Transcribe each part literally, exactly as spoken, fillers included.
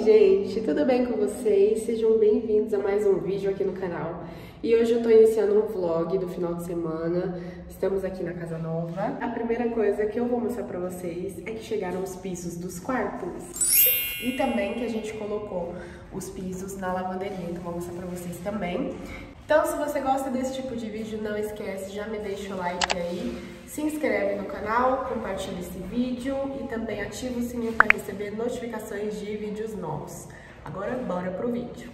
gente, tudo bem com vocês? Sejam bem-vindos a mais um vídeo aqui no canal. E hoje eu tô iniciando um vlog do final de semana. Estamos aqui na casa nova. A primeira coisa que eu vou mostrar pra vocês é que chegaram os pisos dos quartos. E também que a gente colocou os pisos na lavanderia, então vou mostrar pra vocês também. Então, se você gosta desse tipo de vídeo, não esquece, já me deixa o like aí, se inscreve no canal, compartilha esse vídeo e também ativa o sininho para receber notificações de vídeos novos. Agora, bora pro vídeo.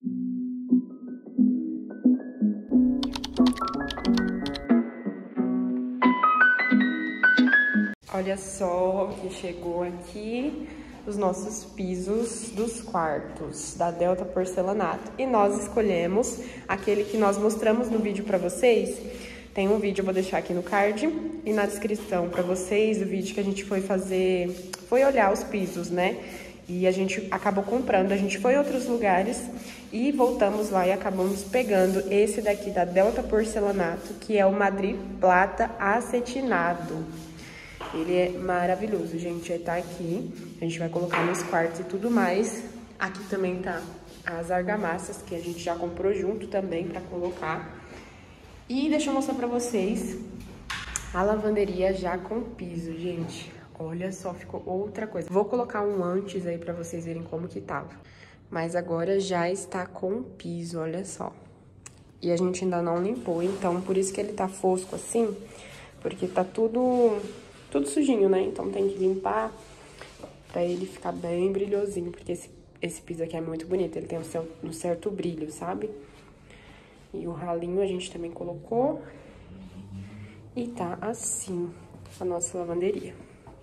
Olha só o que chegou aqui. Os nossos pisos dos quartos da Delta Porcelanato. E nós escolhemos aquele que nós mostramos no vídeo pra vocês. Tem um vídeo, eu vou deixar aqui no card e na descrição pra vocês, o vídeo que a gente foi fazer, foi olhar os pisos, né? E a gente acabou comprando, a gente foi em outros lugares e voltamos lá e acabamos pegando esse daqui da Delta Porcelanato, que é o Madrid Plata acetinado. Ele é maravilhoso, gente, tá aqui, a gente vai colocar nos quartos e tudo mais. Aqui também tá as argamassas, que a gente já comprou junto também pra colocar. E deixa eu mostrar pra vocês a lavanderia já com piso, gente. Olha só, ficou outra coisa. Vou colocar um antes aí pra vocês verem como que tava. Mas agora já está com piso, olha só. E a gente ainda não limpou, então por isso que ele tá fosco assim, porque tá tudo... tudo sujinho, né? Então tem que limpar pra ele ficar bem brilhosinho, porque esse, esse piso aqui é muito bonito, ele tem um, seu, um certo brilho, sabe? E o ralinho a gente também colocou. E tá assim a nossa lavanderia.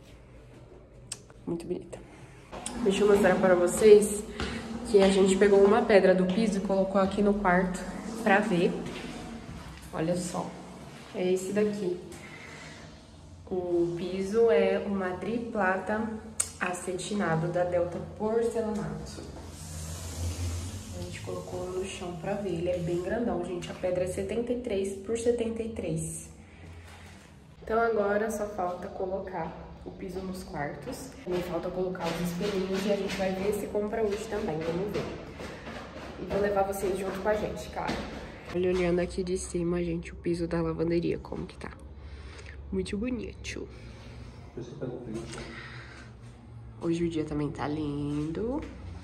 Muito bonita. Deixa eu mostrar pra vocês que a gente pegou uma pedra do piso e colocou aqui no quarto pra ver. Olha só, é esse daqui. O piso é o Madrid Plata acetinado da Delta Porcelanato. A gente colocou no chão pra ver, ele é bem grandão, gente. A pedra é setenta e três por setenta e três. Então agora só falta colocar o piso nos quartos. Também falta colocar os espelhinhos e a gente vai ver se compra hoje também, vamos ver. E vou levar vocês junto com a gente, claro. Olha, olhando aqui de cima, gente, o piso da lavanderia, como que tá. Muito bonito. Hoje o dia também tá lindo.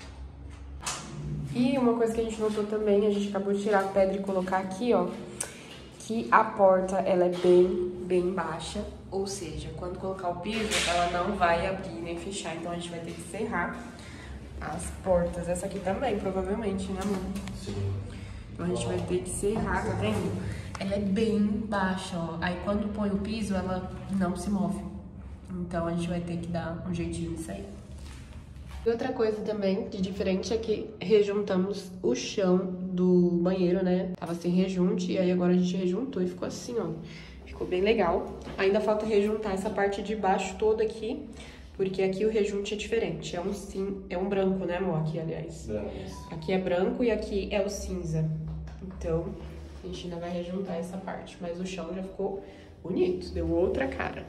E uma coisa que a gente notou também, a gente acabou de tirar a pedra e colocar aqui, ó, que a porta, ela é bem, bem baixa. Ou seja, quando colocar o piso, ela não vai abrir nem fechar. Então a gente vai ter que serrar as portas. Essa aqui também, provavelmente, né, amor? Sim. Então a gente vai ter que serrar, tá vendo? Ela é bem baixa, ó. Aí quando põe o piso, ela não se move. Então a gente vai ter que dar um jeitinho nisso aí. E outra coisa também de diferente é que rejuntamos o chão do banheiro, né? Tava sem rejunte e aí agora a gente rejuntou e ficou assim, ó. Ficou bem legal. Ainda falta rejuntar essa parte de baixo toda aqui, porque aqui o rejunte é diferente. É um sim, é um branco, né, amor? Aqui, aliás. Branco. Aqui é branco e aqui é o cinza. Então a gente ainda vai rejuntar essa parte, mas o chão já ficou bonito, deu outra cara.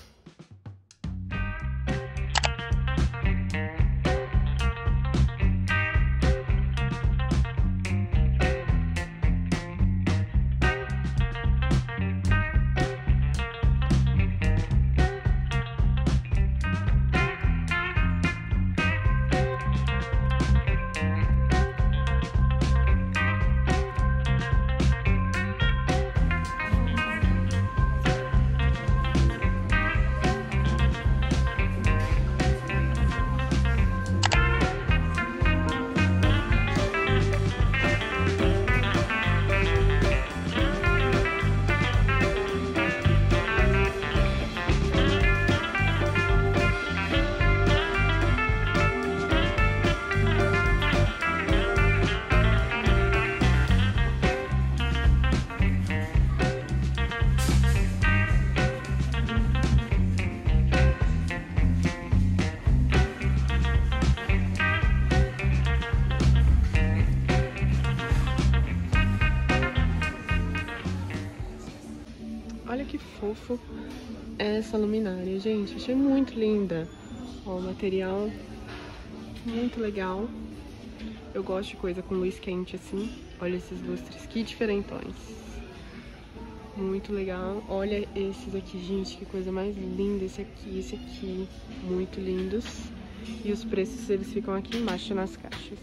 Olha que fofo essa luminária, gente. Achei muito linda. Ó, o material Muito legal. Eu gosto de coisa com luz quente assim. Olha esses lustres, que diferentões. Muito legal. Olha esses aqui, gente, que coisa mais linda. Esse aqui, esse aqui, muito lindos. E os preços, eles ficam aqui embaixo nas caixas.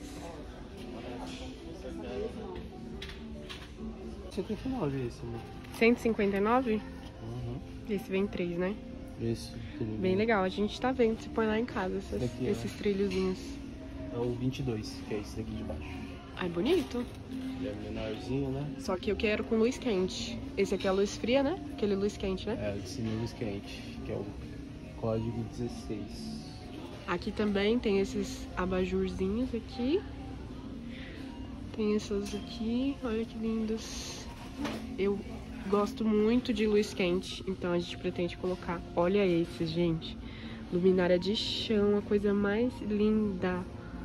cento e cinquenta e nove esse, né? cento e cinquenta e nove? Uhum. Esse vem três, né? Esse. Bem legal. A gente tá vendo se põe lá em casa essas, aqui, esses ó. trilhozinhos. É o vinte e dois, que é esse daqui de baixo. Ai, bonito. Ele é menorzinho, né? Só que eu quero com luz quente. Esse aqui é a luz fria, né? Aquele luz quente, né? É, esse luz quente, que é o código dezesseis. Aqui também tem esses abajurzinhos aqui. Tem esses aqui, olha que lindos. Eu gosto muito de luz quente, então a gente pretende colocar. Olha esses, gente. Luminária de chão, a coisa mais linda.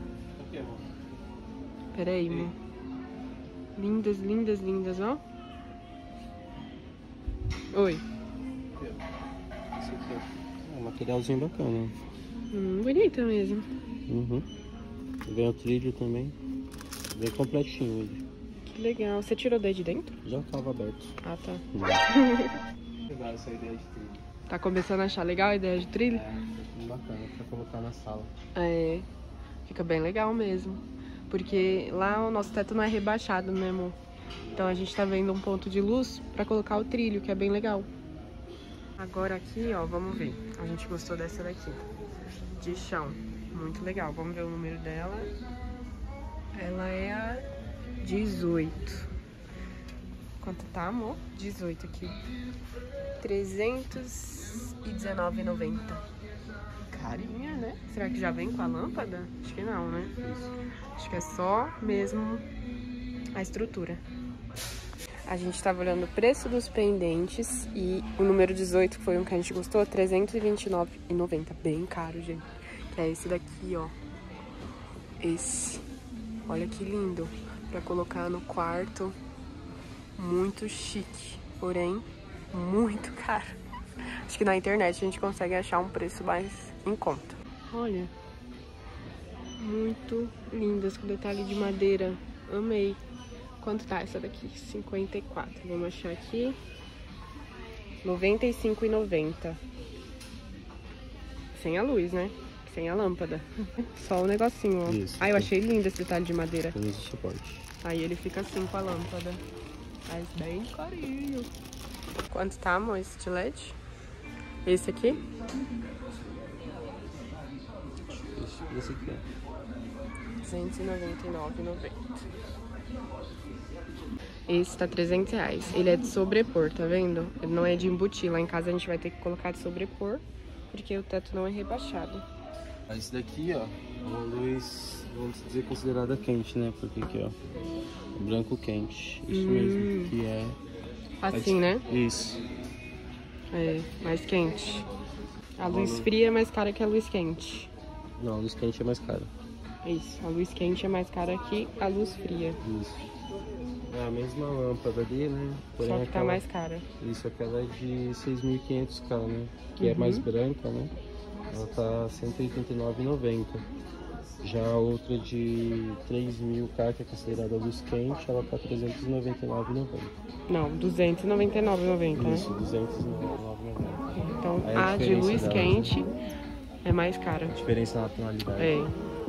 Pera aí, amor. Lindas, lindas, lindas, ó. Oi. Esse aqui é um materialzinho bacana. Hum, bonita mesmo. Uhum. Vem o trilho também. Bem completinho ele. Que legal. Você tirou daí de dentro? Já tava aberto. Ah, tá. Legal essa ideia de trilho. Tá começando a achar legal a ideia de trilho? É, bem bacana pra colocar na sala. É, fica bem legal mesmo. Porque lá o nosso teto não é rebaixado, né, amor? Então a gente tá vendo um ponto de luz pra colocar o trilho, que é bem legal. Agora aqui, ó, vamos ver. A gente gostou dessa daqui. De chão. Muito legal. Vamos ver o número dela. Ela é a dezoito. Quanto tá, amor? dezoito aqui. trezentos e dezenove reais e noventa centavos. Carinha, né? Será que já vem com a lâmpada? Acho que não, né? Isso. Acho que é só mesmo a estrutura. A gente tava olhando o preço dos pendentes e o número dezoito, que foi um que a gente gostou, trezentos e vinte e nove reais e noventa centavos. Bem caro, gente. Que é esse daqui, ó. Esse. Olha que lindo. Pra colocar no quarto. Muito chique. Porém, muito caro. Acho que na internet a gente consegue achar um preço mais em conta. Olha. Muito lindas, com detalhe de madeira. Amei. Quanto tá essa daqui? cinquenta e quatro. Vamos achar aqui. noventa e cinco reais e noventa centavos. Sem a luz, né? Sem a lâmpada. Só o negocinho, ó. Isso. Ah, eu achei lindo esse detalhe de madeira. Tem esse suporte. Aí ele fica assim com a lâmpada. Mas bem carinho. Quanto tá, amor, esse de L E D? Esse aqui? Esse, esse aqui, ó. duzentos e noventa e nove reais e noventa centavos. Esse tá trezentos reais. Ele é de sobrepor, tá vendo? Ele não é de embutir. Lá em casa a gente vai ter que colocar de sobrepor, porque o teto não é rebaixado. Esse daqui, ó, é uma luz, vamos dizer, considerada quente, né? Porque aqui, ó, branco quente. Isso Hum. mesmo, que é... Assim, é, né? Isso. É, mais quente. A luz luz- fria é mais cara que a luz quente. Não, a luz quente é mais cara. Isso, a luz quente é mais cara que a luz fria. Isso. É a mesma lâmpada ali, né? Porém, Só que tá aquela- mais cara. Isso, aquela é de seis mil e quinhentos K, né? Que é Uhum. mais branca, né? Ela tá cento e oitenta e nove reais e noventa centavos. Já a outra de três mil K, que é considerada luz quente, ela tá trezentos e noventa e nove reais e noventa centavos. Não, duzentos e noventa e nove reais e noventa centavos, Isso, né? duzentos e noventa e nove reais e noventa centavos. Então Aí a a de diferença luz dela. quente é mais cara. Diferença na tonalidade. É.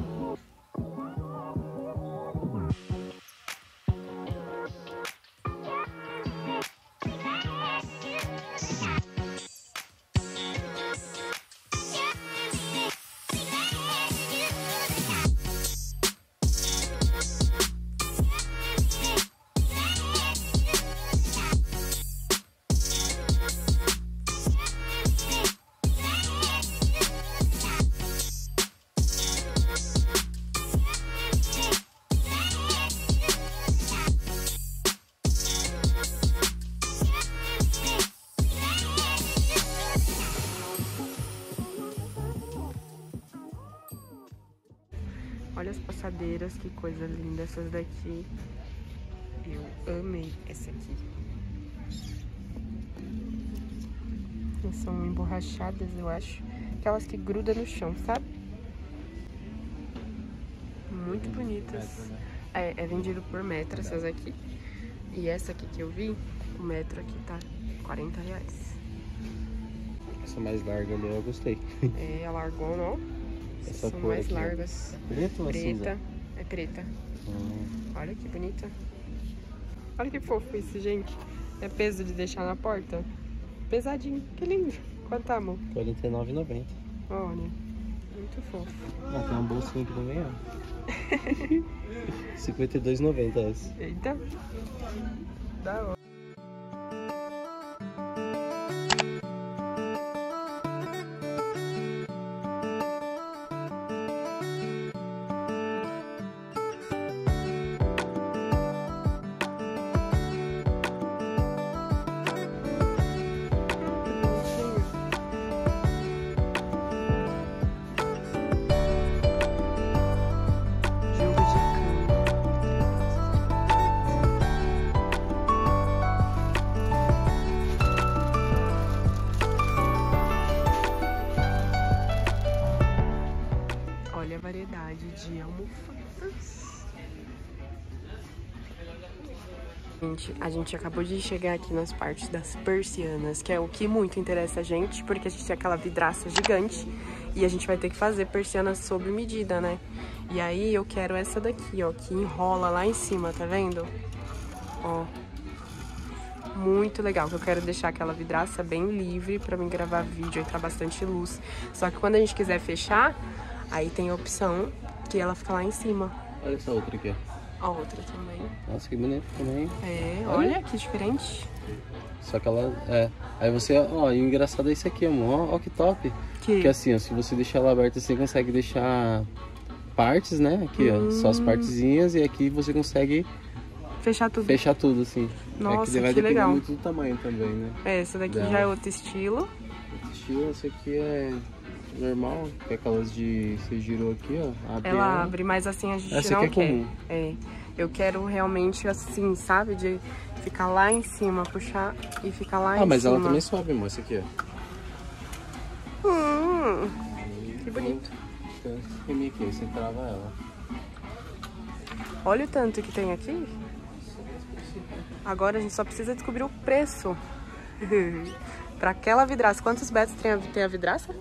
Olha as passadeiras, que coisa linda essas daqui. Eu amei essa aqui. Elas são emborrachadas, eu acho. Aquelas que grudam no chão, sabe? Muito bonitas. É, é vendido por metro essas aqui. E essa aqui que eu vi, o metro aqui tá quarenta reais. Essa mais larga ali eu gostei. É, a largona, ó. Essa São cor mais aqui, largas. Preta ou Preta. cinza? É preta. Hum. Olha que bonita. Olha que fofo esse, gente. É peso de deixar na porta. Pesadinho. Que lindo. Quanto tá, amor? quarenta e nove reais e noventa centavos. Olha. Muito fofo. Ah, tem uma bolsinha aqui também, ó. cinquenta e dois reais e noventa centavos essa. Eita. Da hora. Olha a variedade de almofadas. Gente, a gente acabou de chegar aqui nas partes das persianas, que é o que muito interessa a gente, porque a gente tem aquela vidraça gigante e a gente vai ter que fazer persianas sob medida, né? E aí eu quero essa daqui, ó, que enrola lá em cima, tá vendo? Ó. Muito legal, que eu quero deixar aquela vidraça bem livre pra mim gravar vídeo, entrar bastante luz. Só que quando a gente quiser fechar, aí tem a opção que ela fica lá em cima. Olha essa outra aqui, ó. A outra também. Nossa, que bonita também. É, olha, olha que diferente. Só que ela, é... Aí você, ó, e o engraçado é isso aqui, amor. Ó, ó que top. Que? Porque assim, ó, se você deixar ela aberta, você consegue deixar partes, né? Aqui, hum. ó, só as partezinhas. E aqui você consegue... Fechar tudo. Fechar tudo, assim. Nossa, é que vai que depender legal. muito do tamanho também, né? É, essa daqui dela. já é outro estilo. Outro estilo, essa aqui é normal, que é aquelas de... Você girou aqui, ó. Abre ela, ela abre, mas assim a gente essa não aqui é quer. comum. É. Eu quero realmente assim, sabe? De ficar lá em cima, puxar e ficar lá ah, em cima. Ah, mas ela também sobe, amor, essa aqui, ó. Hum, que bonito. Tem um esqueminha aqui, você trava ela. Olha o tanto que tem aqui. Agora a gente só precisa descobrir o preço. Pra aquela vidraça. Quantos metros tem a, tem a vidraça?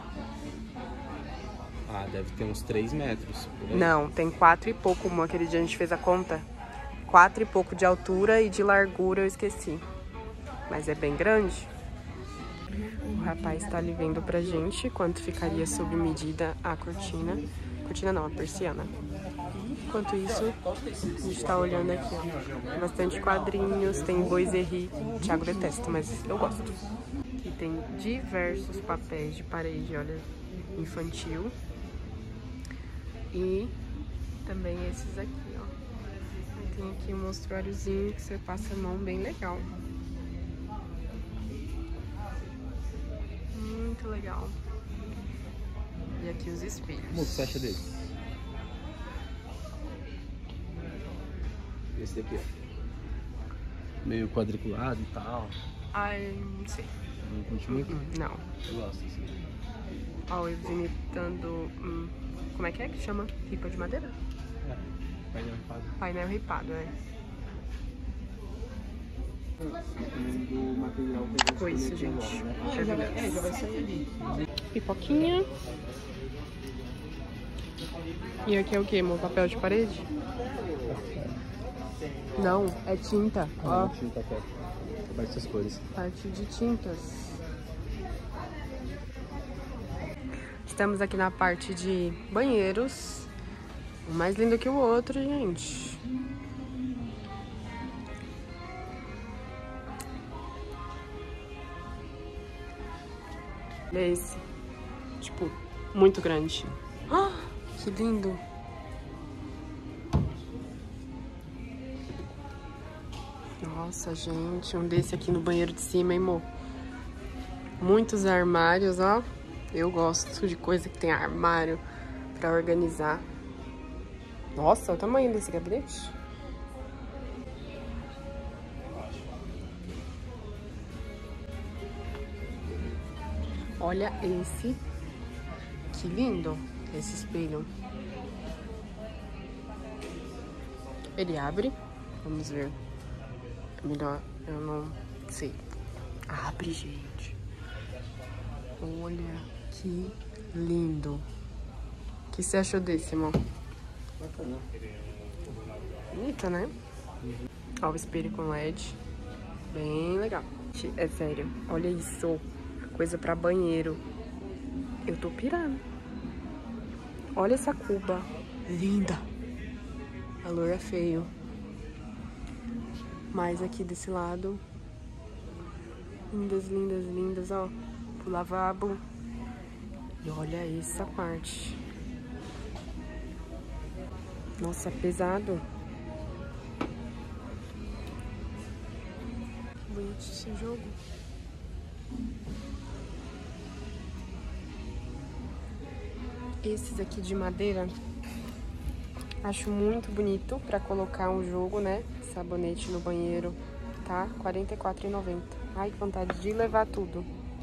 Ah, deve ter uns três metros. Por aí. Não, tem quatro e pouco. Como aquele dia a gente fez a conta. Quatro e pouco de altura e de largura eu esqueci. Mas é bem grande. O rapaz tá ali vendo pra gente quanto ficaria sob medida a cortina. Cortina não, a persiana. Enquanto isso, a gente tá olhando aqui, ó. Bastante quadrinhos, tem boiserie. O Thiago detesta, mas eu gosto. Aqui tem diversos papéis de parede, olha, infantil. E também esses aqui, ó. Tem aqui um mostruáriozinho que você passa a mão, bem legal. Muito legal. E aqui os espelhos. Como você acha dele? Esse daqui, ó. Meio quadriculado e tal. Ai, não sei. Não curte muito? Não. Eu gosto assim. Ó, eles imitando... Hum, como é que é que chama? Ripa de madeira? É, painel ripado. Painel ripado, é. Do material que a gente Foi isso, escolheu gente. agora, né? É, já vai, É, já vai sair ali. Pipoquinha. E aqui é o que, amor? Papel de parede? Não, é tinta. Ó, Ó, tinta aqui. Diversas cores. parte de tintas. Estamos aqui na parte de banheiros. Um mais lindo que o outro, gente. Olha esse. Tipo, muito grande. Ah, que lindo. Nossa, gente, um desse aqui no banheiro de cima, hein, amor? Muitos armários, ó. Eu gosto de coisa que tem armário pra organizar. Nossa, olha o tamanho desse gabinete. Olha esse. Que lindo, esse espelho. Ele abre. Vamos ver. É melhor, eu não sei. Abre, gente. Olha que lindo. O que você achou desse, amor? Bacana. Bonita, né? Uhum. Ó, o espelho com L E D. Bem legal. É sério, olha isso. Coisa pra banheiro. Eu tô pirando. Olha essa cuba. Linda. Valor é feio. Mais aqui desse lado. Lindas, lindas, lindas, ó. O lavabo. E olha essa parte. Nossa, pesado. Bonito esse jogo. Esses aqui de madeira, acho muito bonito pra colocar um jogo, né? Sabonete no banheiro, tá? quarenta e quatro reais e noventa centavos. Ai, que vontade de levar tudo.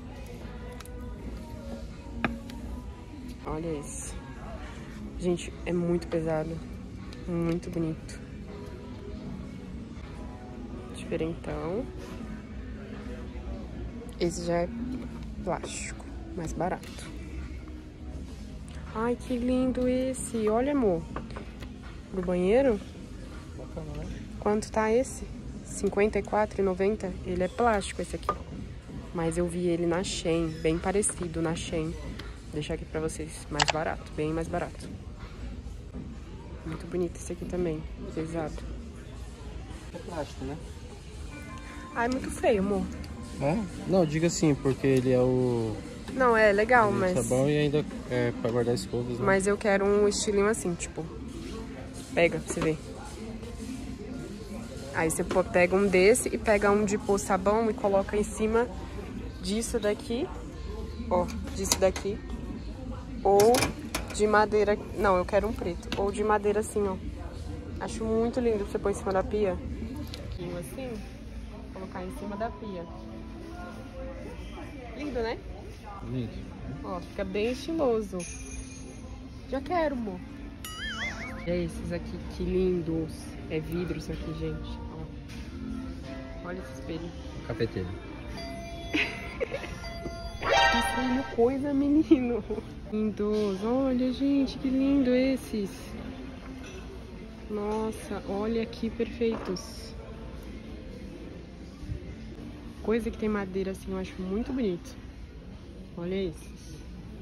Olha esse. Gente, é muito pesado. Muito bonito. Diferentão. Esse já é plástico, mais barato. Ai, que lindo esse. Olha, amor. Do banheiro. Bacana, né? Quanto tá esse? cinquenta e quatro reais e noventa centavos. Ele é plástico esse aqui. Mas eu vi ele na Shein, bem parecido na Shein. Vou deixar aqui pra vocês. Mais barato, bem mais barato. Muito bonito esse aqui também. Pesado. É plástico, né? Ai, muito feio, amor. É? Não, diga assim, porque ele é o... Não, é legal, ele mas... é sabão e ainda é pra guardar escovas, né? Mas eu quero um estilinho assim, tipo... Pega, pra você ver. Aí você pega um desse e pega um de pôr sabão e coloca em cima disso daqui. Ó, disso daqui. Ou de madeira... Não, eu quero um preto. Ou de madeira assim, ó. Acho muito lindo você pôr em cima da pia. Assim, colocar em cima da pia. Lindo, né? Lindo. Ó, fica bem estiloso. Já quero, amor. É esses aqui, que lindos. É vidro isso aqui, gente. Ó. Olha esse espelho. Cafeteiro. Tá saindo coisa, menino. Lindos. Olha, gente, que lindo esses. Nossa, olha que perfeitos. Coisa que tem madeira assim, eu acho muito bonito. Olha esses.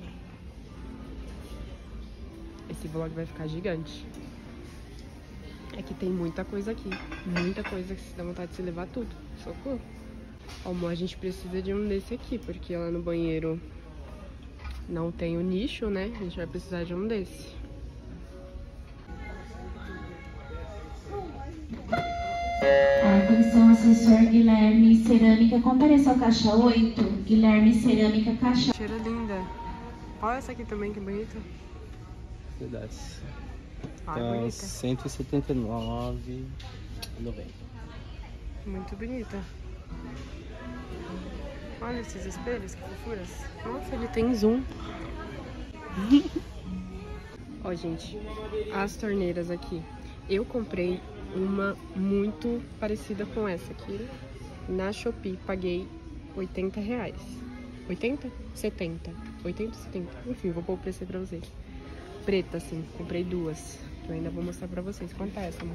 Esse vlog vai ficar gigante. É que tem muita coisa aqui. Muita coisa que se dá vontade de se levar tudo. Socorro. Ó, amor, a gente precisa de um desse aqui, porque lá no banheiro não tem o nicho, né? A gente vai precisar de um desse. Atenção, assessor Guilherme Cerâmica, compareça ao caixa oito. Guilherme Cerâmica, caixa... Cheira linda. Olha essa aqui também, que bonita. Verdade. Ah, Tá bonita. cento e setenta e nove reais e noventa centavos. Muito bonita. Olha esses espelhos, que fofuras. Nossa, ele tem zoom. Ó, gente, as torneiras aqui. Eu comprei uma muito parecida com essa aqui na Shopee. Paguei oitenta reais. oitenta? setenta. oitenta, setenta. Enfim, vou pôr o preço aí pra vocês. Preta, assim. Comprei duas. Eu ainda vou mostrar pra vocês. Quanto é essa, amor?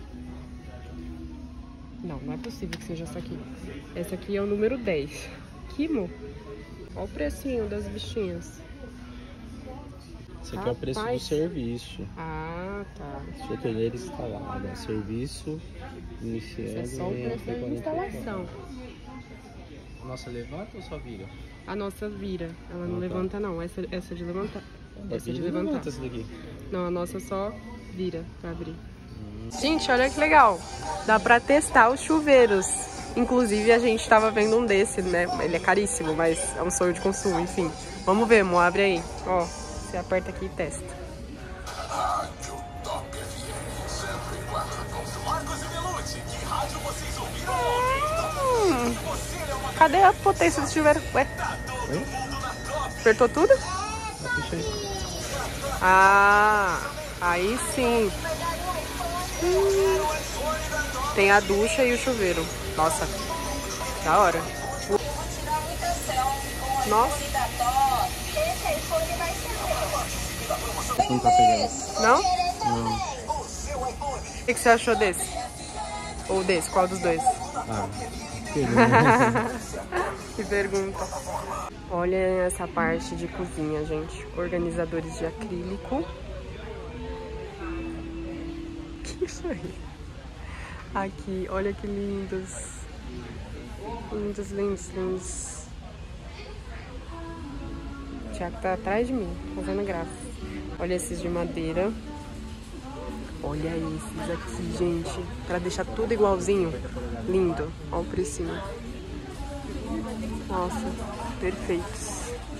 Não, não é possível que seja essa aqui. Essa aqui é o número dez. Que, amor? Olha o precinho das bichinhas. Esse aqui é o preço do Rapaz. serviço. Ah, tá. Sua torneira instalada. Serviço iniciado. Esse é só o em preço da instalação. Nossa, levanta ou só vira? A nossa vira. Ela não Ah, tá. levanta, não. Essa, essa é de levantar. Essa é de levantar. Levanta essa daqui. Não, a nossa só vira pra abrir. Gente, olha que legal. Dá pra testar os chuveiros. Inclusive, a gente tava vendo um desse, né? Ele é caríssimo, mas é um sonho de consumo, enfim. Vamos ver, amor. Abre aí. Ó, você aperta aqui e testa. Rádio Top F M cento e quatro ponto um. Marcos e Belucci, que rádio vocês ouviram ontem? Você é uma... Cadê a potência do chuveiro? Ué? Oi? Apertou tudo? Ah, puxa aí. Ah, aí sim. Tem a ducha e o chuveiro. Nossa, da hora. Nossa. Não tá pegando. Não? Não. O que, que você achou desse? Ou desse? Qual dos dois? Ah, pergunta. Que pergunta. Olha essa parte de cozinha, gente. Organizadores de acrílico. Que isso aí? Aqui, olha que lindos. Lindos, lindos, lindos. O Thiago tá atrás de mim, fazendo graça. Olha esses de madeira. Olha esses aqui, gente. Pra deixar tudo igualzinho. Lindo. Olha o precinho. Nossa, perfeitos.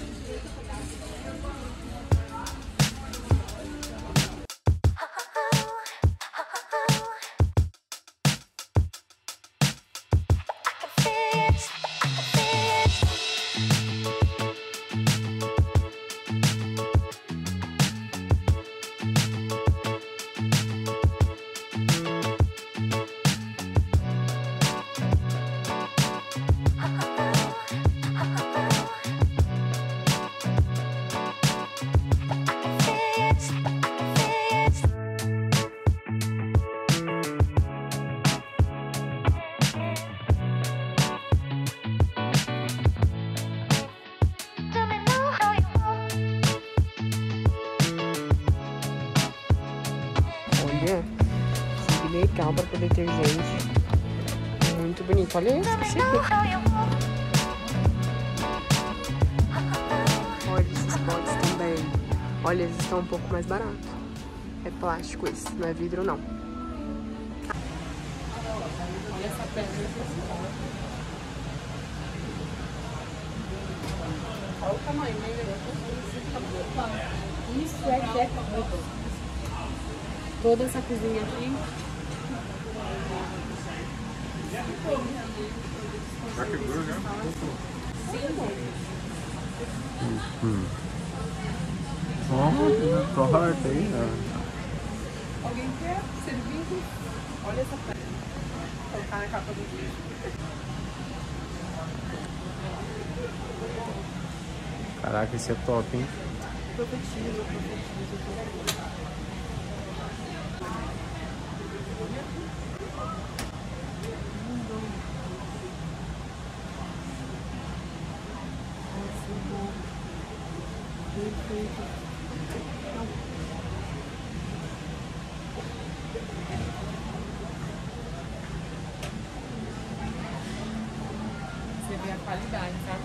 Olha, que legal para poder ter gente. Muito bonito. Olha isso, que chique. Olha esses potes também. Olha, eles estão um pouco mais baratos. É plástico esse, não é vidro não. Olha essa pedra. Olha o tamanho, né? Isso é que é cabelo. Toda essa cozinha aqui. Já quebrou, já? Hum. Ó, corta aí, ó. Alguém quer servir? Olha essa pedra. Vou colocar na capa do vídeo. Caraca, esse é top, hein? Profetiza, profetiza. Você vê a qualidade, sabe?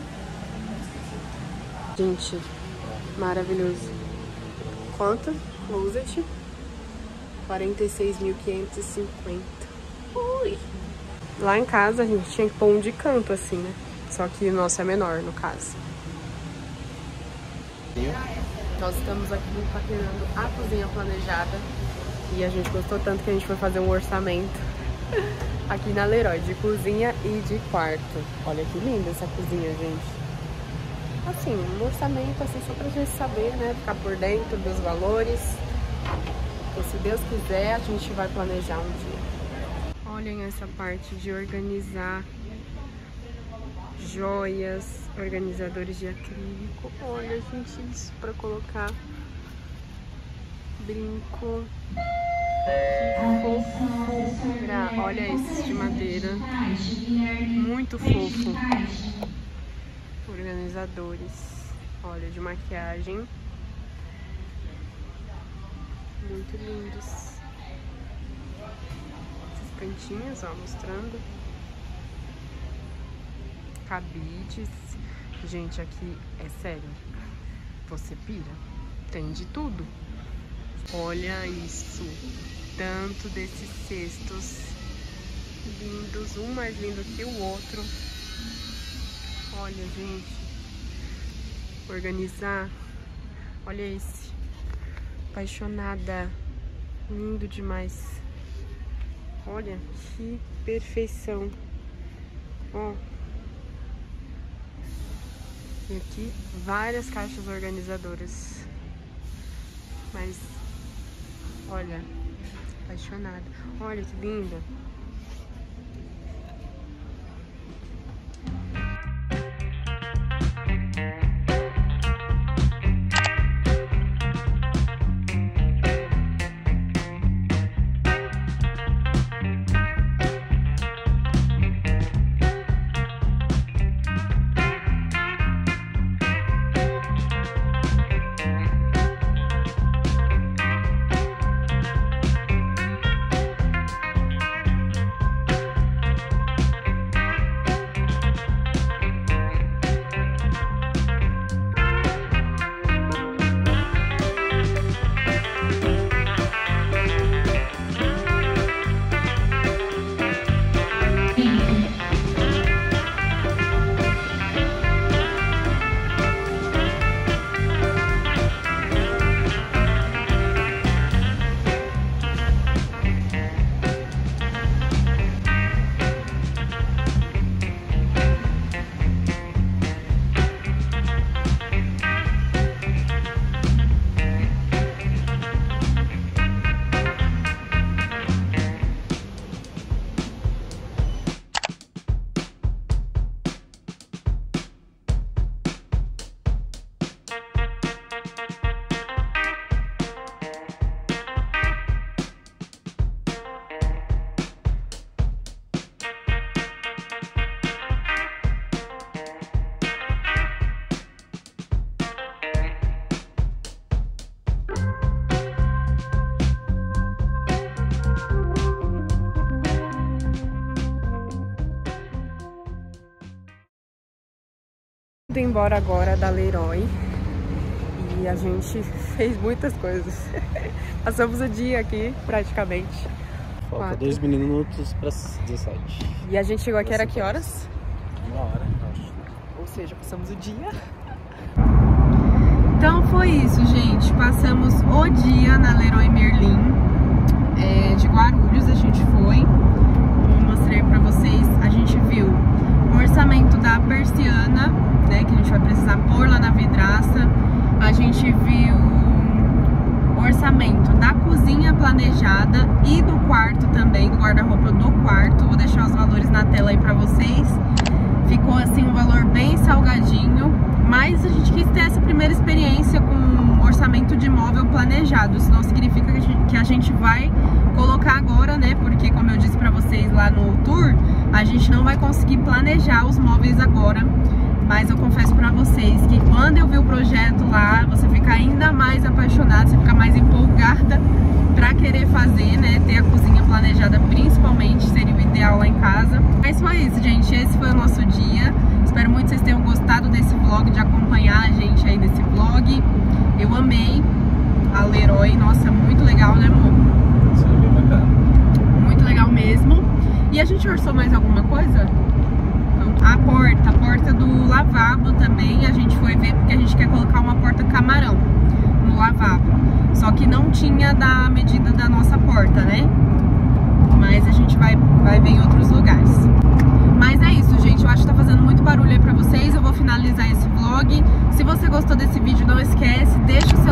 Gente, maravilhoso. Quanto? Closet? quarenta e seis mil quinhentos e cinquenta. Ui! Lá em casa a gente tinha que pôr um de canto assim, né? Só que o nosso é menor, no caso. Nós estamos aqui paquerando a cozinha planejada. E a gente gostou tanto que a gente foi fazer um orçamento aqui na Leroy, de cozinha e de quarto. Olha que linda essa cozinha, gente. Assim, um orçamento assim só pra gente saber, né? Ficar por dentro dos valores. Então, se Deus quiser, a gente vai planejar um dia. Olhem essa parte de organizar joias, organizadores de acrílico. Olha, gente, isso pra colocar brinco. Que fofura. Olha esses de madeira. Muito fofo. Organizadores. Olha, de maquiagem. Muito lindos. Esses cantinhos, ó, mostrando. Cabides. Gente, aqui é sério. Você pira. Tem de tudo. Olha isso. Tanto desses cestos lindos. Um mais lindo que o outro. Olha, gente. Organizar. Olha esse. Apaixonada. Lindo demais. Olha que perfeição. Ó. E aqui várias caixas organizadoras. Mas olha, Apaixonada. Olha que linda. Indo embora agora da Leroy e a gente fez muitas coisas. Passamos o dia aqui praticamente. Falta Quatro. dois minutos para dezessete. E a gente chegou aqui, era que horas? Uma hora, acho. Ou seja, passamos o dia. Então foi isso, gente. Passamos o dia na Leroy Merlin, é, de Guarulhos. A gente foi. Como eu mostrei pra vocês, a gente viu o orçamento da persiana, né, que a gente vai precisar pôr lá na vidraça. A gente viu o orçamento da cozinha planejada e do quarto também, do guarda-roupa do quarto. Vou deixar os valores na tela aí pra vocês. Ficou assim um valor bem salgadinho, mas a gente quis ter essa primeira experiência com um orçamento de imóvel planejado. Isso não significa que a gente, que a gente vai colocar agora, né? Porque, como eu disse pra vocês lá no tour, a gente não vai conseguir planejar os móveis agora. Mas eu confesso pra vocês que quando eu vi o projeto lá, você fica ainda mais apaixonada, você fica mais empolgada pra querer fazer, né? Ter a cozinha planejada principalmente, seria o ideal lá em casa. Mas foi isso, gente. Esse foi o nosso dia. Espero muito que vocês tenham gostado desse vlog, de acompanhar a gente aí nesse vlog. Eu amei a Leroy. Nossa, muito legal, né, amor? Isso é bem bacana. Muito legal mesmo. E a gente orçou mais alguma coisa? A porta, a porta do lavabo também a gente foi ver, porque a gente quer colocar uma porta camarão no lavabo. Só que não tinha da medida da nossa porta, né? Mas a gente vai, vai ver em outros lugares. Mas é isso, gente. Eu acho que tá fazendo muito barulho aí pra vocês. Eu vou finalizar esse vlog. Se você gostou desse vídeo, não esquece, deixa o seu